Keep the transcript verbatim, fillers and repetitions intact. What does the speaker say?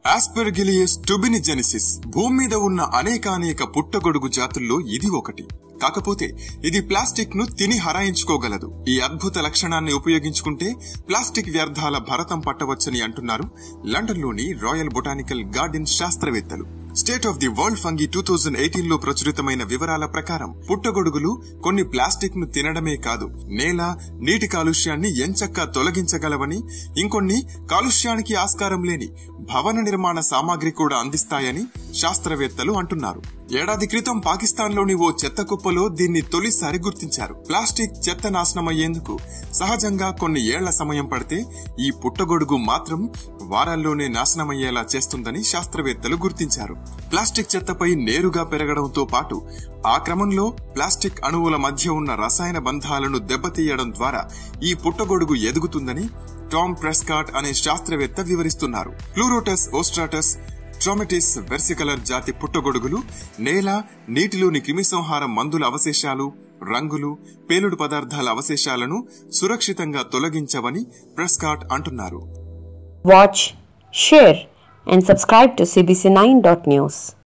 ఆస్పెర్గిలియస్ టుబినిజెనిసిస్ భూమి మీద ఉన్న అనేకానేక పుట్టగొడుగు జాతుల్లో ఇది ఒకటి. కాకపోతే ఇది ప్లాస్టిక్ ను తిని హరాయించుకోగలదు. ఈ అద్భుత లక్షణాన్ని ఉపయోగించుకుంటే ప్లాస్టిక్ వ్యర్థాల భరతం పట్టవచ్చని అంటున్నారు లండన్ లోని రాయల్ బొటానికల్ గార్డెన్ శాస్త్రవేత్తలు. State of the world fungi two thousand eighteen లో ప్రచురితమైన వివరాల ప్రకారం పుట్టగొడుగులు కొన్ని ప్లాస్టిక్ ను తినడమే కాదు, నేల, నీటి కాలుష్యాన్ని ఎంచక్కా తొలగించగలవని, ఇంకొన్ని కాలుష్యానికి ఆస్కారం లేని భవన నిర్మాణ సామాగ్రి కూడా అందిస్తాయని శాస్త్రవేత్తలు అంటున్నారు. ఏడాది క్రితం పాకిస్తాన్ లోని ఓ చెత్త కుప్పలో దీన్ని తొలిసారి గుర్తించారు. ప్లాస్టిక్ చెత్త నాశనమయ్యేందుకు సహజంగా కొన్ని ఏళ్ల సమయం పడితే ఈ పుట్టగొడుగు మాత్రం వారాల్లోనే నాశనమయ్యేలా చేస్తుందని శాస్త్రవేత్తలు గుర్తించారు. ప్లాస్టిక్ చెత్తపై నేరుగా పెరగడంతో పాటు ఆ క్రమంలో ప్లాస్టిక్ అణువుల మధ్య ఉన్న రసాయన బంధాలను దెబ్బతీయడం ద్వారా ఈ పుట్టగొడుగు ఎదుగుతుందని టామ్ ప్రెస్కాట్ అనే శాస్త్రవేత్త వివరిస్తున్నారు. ప్లూరోటస్ ఓస్ట్రాటస్ ట్రోమెటిస్ వెర్సికలర్ జాతి పుట్టగొడుగులు నేల, నీటిలోని క్రిమిసంహార మందుల అవశేషాలు, రంగులు, పేలుడు పదార్థాల అవశేషాలను సురక్షితంగా తొలగించవని ప్రెస్కాట్ అంటున్నారు. Watch, share and subscribe to CBC nine dot news.